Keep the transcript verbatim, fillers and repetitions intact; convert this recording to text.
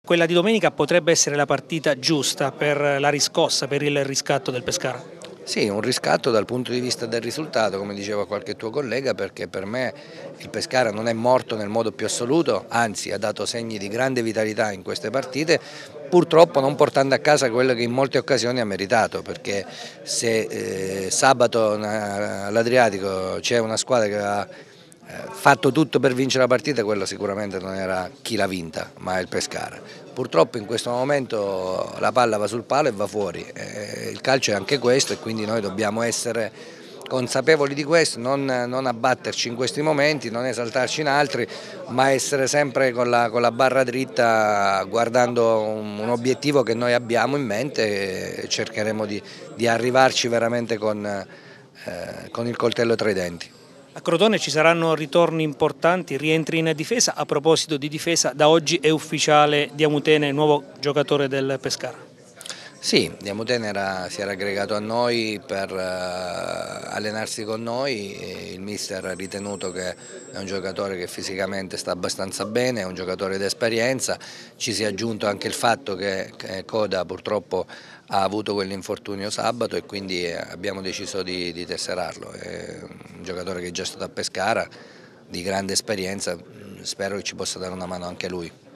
Quella di domenica potrebbe essere la partita giusta per la riscossa, per il riscatto del Pescara? Sì, un riscatto dal punto di vista del risultato, come diceva qualche tuo collega, perché per me il Pescara non è morto nel modo più assoluto, anzi ha dato segni di grande vitalità in queste partite, purtroppo non portando a casa quello che in molte occasioni ha meritato, perché se eh, sabato all'Adriatico c'è una squadra che ha fatto tutto per vincere la partita, quello sicuramente non era chi l'ha vinta, ma il Pescara. Purtroppo in questo momento la palla va sul palo e va fuori, eh, il calcio è anche questo e quindi noi dobbiamo essere consapevoli di questo, non, non abbatterci in questi momenti, non esaltarci in altri, ma essere sempre con la, con la barra dritta guardando un, un obiettivo che noi abbiamo in mente e cercheremo di, di arrivarci veramente con, eh, con il coltello tra i denti. A Crotone ci saranno ritorni importanti, rientri in difesa. A proposito di difesa, da oggi è ufficiale Diamutene, nuovo giocatore del Pescara. Sì, Diamutene era, si era aggregato a noi per uh, allenarsi con noi, e il mister ha ritenuto che è un giocatore che fisicamente sta abbastanza bene, è un giocatore di esperienza, ci si è aggiunto anche il fatto che, che Coda purtroppo ha avuto quell'infortunio sabato e quindi abbiamo deciso di, di tesserarlo, è un giocatore che è già stato a Pescara, di grande esperienza, spero che ci possa dare una mano anche lui.